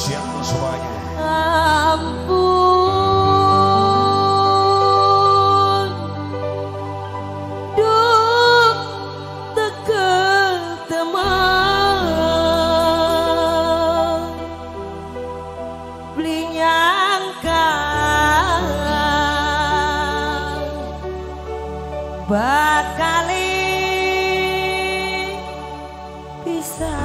Siapa semuanya? Ampun, duh tegel teman, beli nyangka bakali bisa.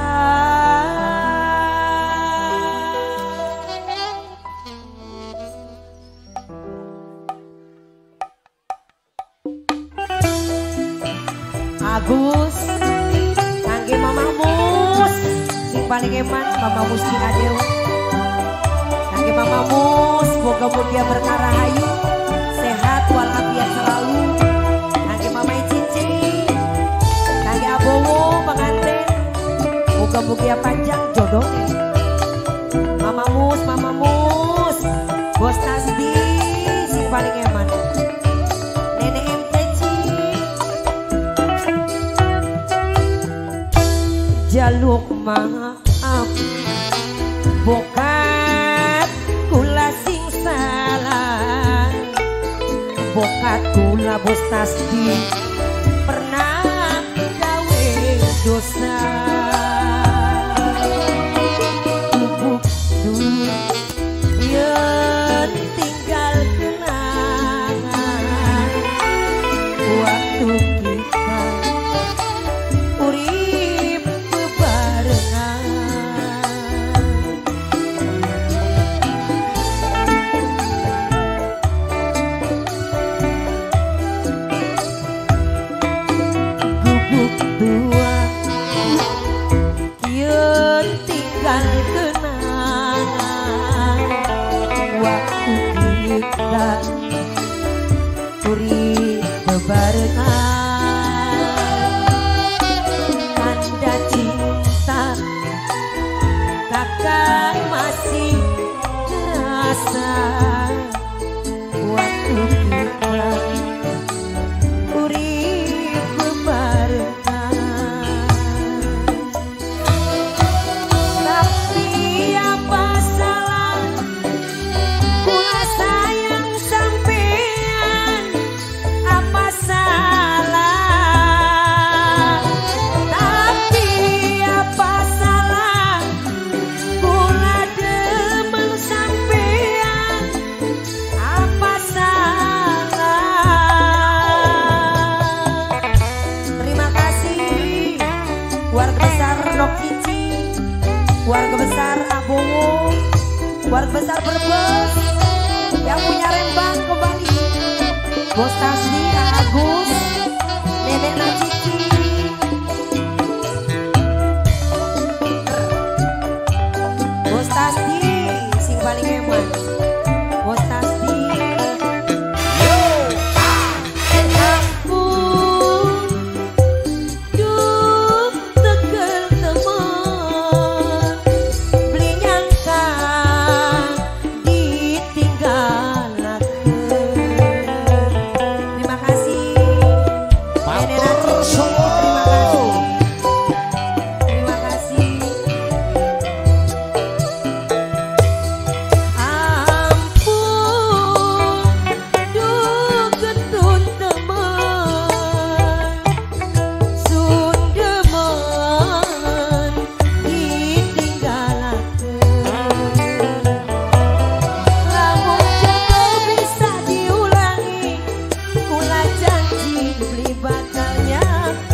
Agus kangge Mama Mus sing paling eman Mama Mus sing adil kangge Mama Mus moga mulia berkah rahayu sehat walafiat selalu kangge Mama Cici kangge abowo pengantin moga mulia panjang jodohnya Mama Mus Bos Tasdi sing paling eman jaluk maaf bokat kula sing salah bokat kula Bos Tasdi pernah gawe dosa bubuk yen tinggal kenangan waktu kita urip urip bebarengan tanda cinta kakak masih terasa waktu kita urip bebarengan tapi apa salah kula sayang sampean apa salah tapi apa salah kula demen sampean apa salah. Terima kasih warga besar Nok Cici, warga besar Abowo, warga besar Brebes yang punya Rembang kembali, Bos Tasdi, Agus, Nenek Cici, Bos Tasdi, sing paling hebat, Bos Tasdi. Ampun, duh tegel teman, beli nyangka ditinggal aku. Terima kasih Nenek Cici, terima kasih. Ampun, duh ketun teman, sundeman ditinggal aku. Lamun jodoh bisa diulangi, kula janji beli bakalnya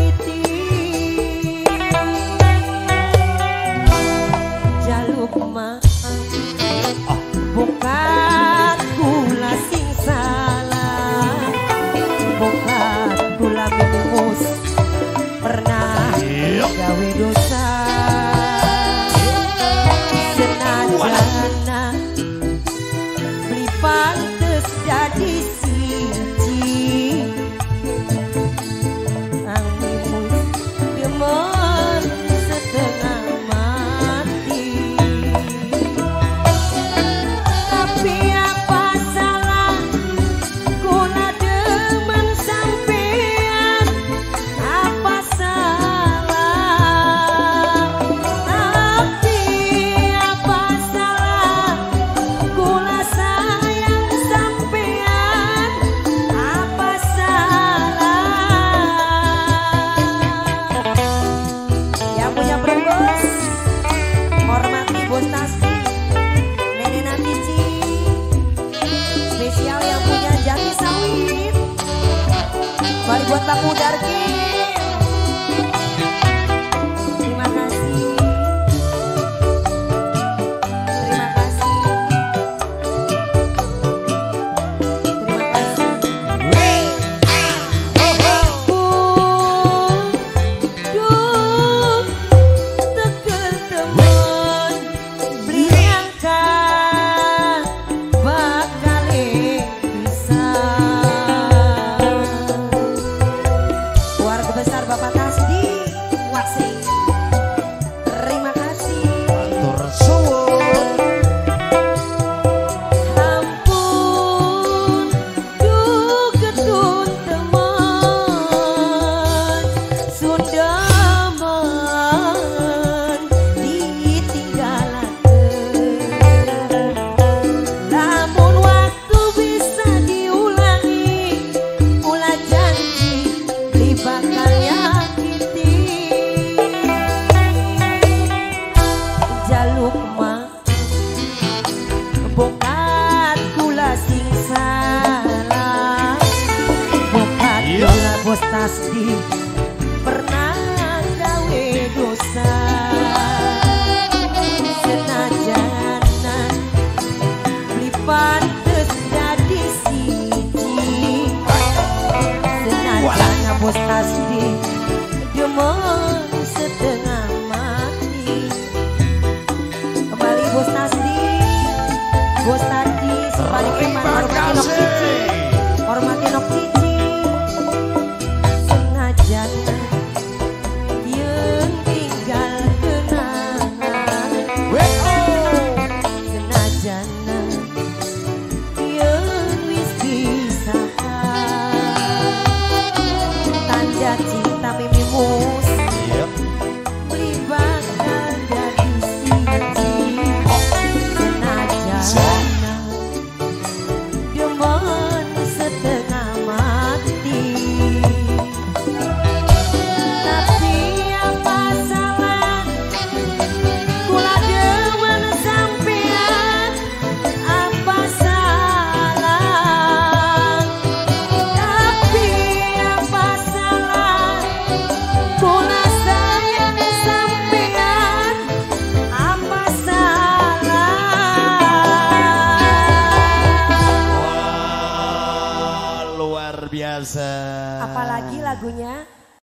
buat Pak Mudarki. Terima kasih. Terima kasih. Terima kasih. Duh, tekel temen beli nyangka bakal bisa. Keluarga besar Bapak Kasdi Wasi. Terima kasih. Matur suwun. Ampun, duh ketun teman Sundaman ditinggalakeun. Lamun waktu bisa diulangi, ulah janji beli bakal nyakiti. Jaluk mah bokat kula sing salah, bokat kula bos Tasdi pernah gawe dosa. Senajan beli pantes jadi siji, senajan bos Tasdi demen setengah mati. Kembali bos Tasdi, bos Tasdi sebalik iman hormati nok cici, hormati nok cici. Senajan yen tinggal kenangan, senajan yen wis pisahan, tanda cinta mimimus beli bakal jadi siji. Senajan demen setengah mati, tapi apa salah kula demen sampean? Apa salah? Tapi apa salah kula sayang sampean? Apa salah? Wah, luar biasa. Apalagi lagunya